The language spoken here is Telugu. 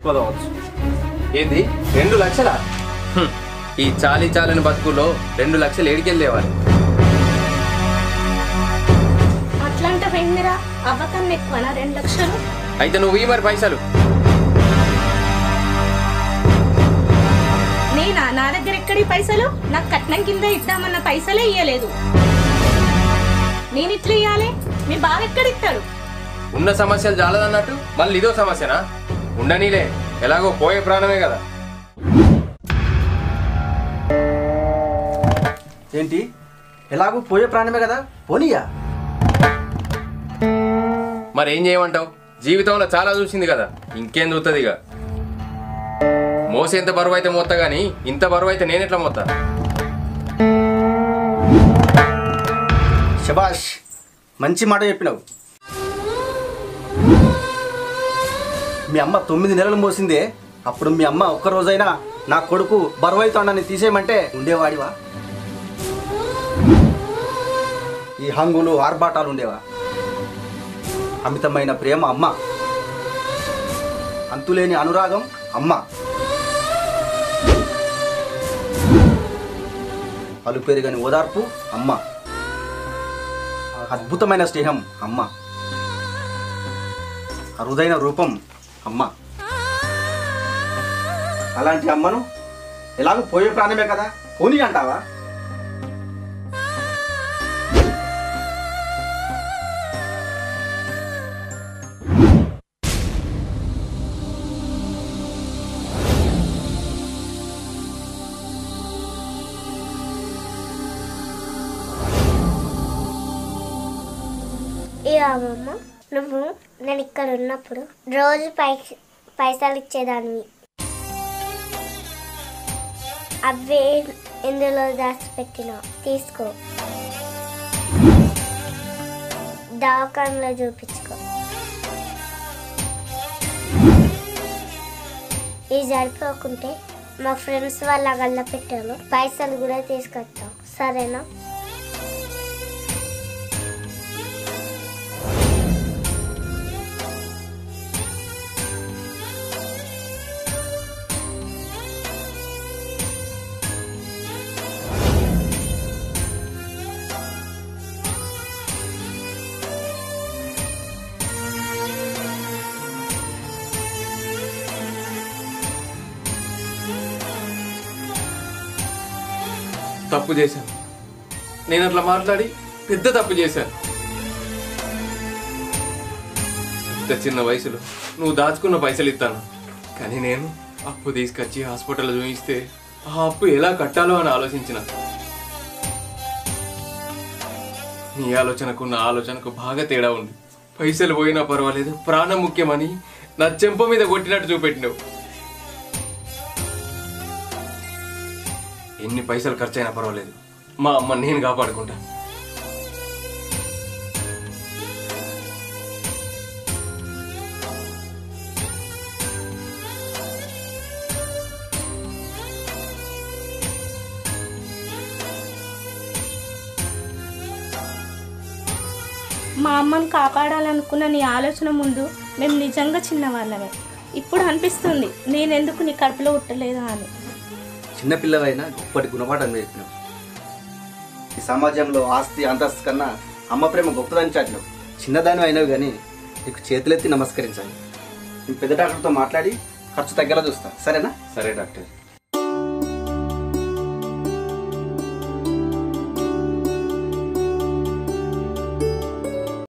చదవచ్చు. ఏంది 2 లక్షలా? ఈ చాలీ చాలని బతుకులో 2 లక్షలు ఏడికెళ్ళేవాలి. అట్లాంటి వెండిరా అవ్వకన్నా ఎక్కువనా 2 లక్షలు? అయితే నువ్వు ఈ మరి పైసలు. నేనా? నా దగ్గర ఎక్కడి పైసలు? నాకు కట్నం కింద ఇద్దామన్న పైసలే ఇయ్యలేదు. నేను ఇట్లా ఇయ్యాలి? మీ బావ ఎక్కడిస్తాడు? ఉన్న సమస్యలు చాలదన్నట్టు మళ్ళీ ఇదో సమస్యనా? ఉండనీలే, ఎలాగో పోయే ప్రాణమే కదా. ఏంటి ఎలాగూ పోయే ప్రాణమే కదా, పోనీయా? మరేం చేయమంటావు? జీవితంలో చాలా చూసింది కదా, ఇంకేం చూస్తుంది ఇక. మోసేంత బరువు అయితే మోస్తా గానీ ఇంత బరువు అయితే నేనెట్లా మోస్తా? శబాష్, మంచి మాట చెప్పినావు. మీ అమ్మ 9 నెలలు మోసిందే, అప్పుడు మీ అమ్మ ఒక్కరోజైనా నా కొడుకు బరువైతోండని తీసేయమంటే ఉండేవాడివా? ఈ హంగులు ఆర్భాటాలు ఉండేవా? అమితమైన ప్రేమ అమ్మ, అంతులేని అనురాగం అమ్మ, అలుపెరుగని ఓదార్పు అమ్మ, అద్భుతమైన స్నేహం అమ్మ, అరుదైన రూపం అమ్మ. అలాంటి అమ్మను ఎలాగో పోయే ప్రాణమే కదా, పోనీ అంటావా? అమ్మమ్మ, నువ్వు నేను ఇక్కడ ఉన్నప్పుడు రోజు పైసలు ఇచ్చేదానివి. అవే ఎందులో దాచిపెట్టినా తీసుకో, దవాఖానలో చూపించుకో. ఇది సరిపోకుంటే మా ఫ్రెండ్స్ వాళ్ళ గల్ల పెట్టాను, పైసలు కూడా తీసుకొస్తాం, సరేనా? తప్పు చేశాను, నేను అట్లా మాట్లాడి పెద్ద తప్పు చేశాను. ఇంత చిన్న వయసులో నువ్వు దాచుకున్న పైసలు ఇస్తాను, కానీ నేను అప్పు తీసుకొచ్చి హాస్పిటల్లో చూపిస్తే ఆ అప్పు ఎలా కట్టాలో అని ఆలోచించిన. నీ ఆలోచనకు నా ఆలోచనకు బాగా తేడా ఉంది. పైసలు పోయినా పర్వాలేదు, ప్రాణం ముఖ్యమని నా చెంప మీద కొట్టినట్టు చూపెట్టినావు. ఎన్ని పైసలు ఖర్చు అయినా పర్వాలేదు, మా అమ్మ నేను కాపాడుకుంటా. మా అమ్మను కాపాడాలనుకున్న నీ ఆలోచన ముందు మేము నిజంగా చిన్నవాళ్ళమే. ఇప్పుడు అనిపిస్తుంది నేనెందుకు నీ కడుపులో ఉట్టలేదా అని. చిన్నపిల్లవైనా గొప్పటి గుణపాఠం నేర్పినావు. ఈ సమాజంలో ఆస్తి అంతస్తు కన్నా అమ్మ ప్రేమ గొప్పదని చాటినావు. చిన్నదాని అయినావు కానీ నీకు చేతులెత్తి నమస్కరించాలి. నేను పెద్ద డాక్టర్తో మాట్లాడి ఖర్చు తగ్గేలా చూస్తా, సరేనా? సరే డాక్టర్.